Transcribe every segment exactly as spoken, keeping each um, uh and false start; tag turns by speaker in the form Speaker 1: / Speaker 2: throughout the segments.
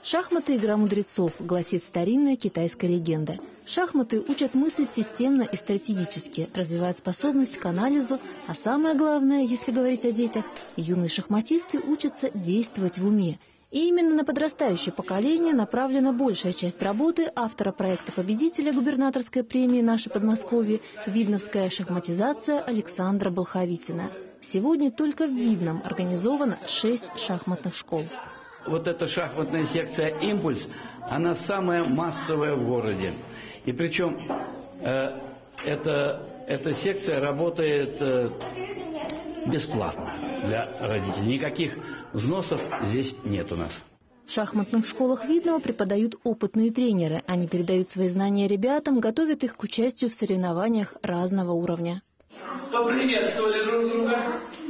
Speaker 1: Шахматы – игра мудрецов, гласит старинная китайская легенда. Шахматы учат мыслить системно и стратегически, развивают способность к анализу, а самое главное, если говорить о детях, юные шахматисты учатся действовать в уме. И именно на подрастающее поколение направлена большая часть работы автора проекта-победителя губернаторской премии «Наше Подмосковье» «Видновская шахматизация» Александра Болховитина. Сегодня только в Видном организовано шесть шахматных школ.
Speaker 2: Вот эта шахматная секция «Импульс», она самая массовая в городе. И причем э, эта, эта секция работает э, бесплатно для родителей. Никаких взносов здесь нет у нас.
Speaker 1: В шахматных школах Видного преподают опытные тренеры. Они передают свои знания ребятам, готовят их к участию в соревнованиях разного уровня.
Speaker 2: Поприветствовали друг друга.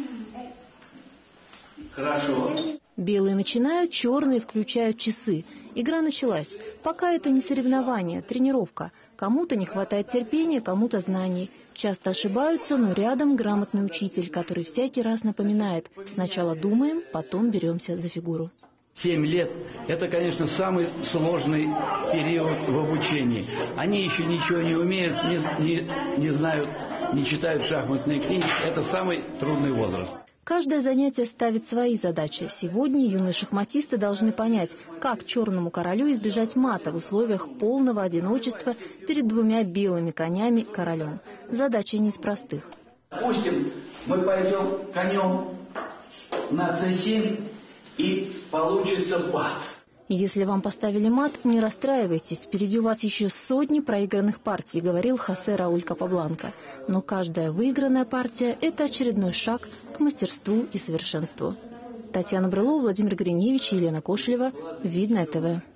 Speaker 2: Хорошо.
Speaker 1: Белые начинают, черные включают часы. Игра началась. Пока это не соревнование, тренировка. Кому-то не хватает терпения, кому-то знаний. Часто ошибаются, но рядом грамотный учитель, который всякий раз напоминает: сначала думаем, потом беремся за фигуру.
Speaker 2: Семь лет – это, конечно, самый сложный период в обучении. Они еще ничего не умеют, не, не, не знают, не читают шахматные книги. Это самый трудный возраст.
Speaker 1: Каждое занятие ставит свои задачи. Сегодня юные шахматисты должны понять, как черному королю избежать мата в условиях полного одиночества перед двумя белыми конями королем. Задача не из простых.
Speaker 2: Допустим, мы пойдем конем на цэ семь, и получится мат.
Speaker 1: Если вам поставили мат, не расстраивайтесь, впереди у вас еще сотни проигранных партий, говорил Хосе Рауль Капабланка. Но каждая выигранная партия – это очередной шаг к мастерству и совершенству. Татьяна Брылова, Владимир Гриневич и Елена Кошелева. Видное ТВ.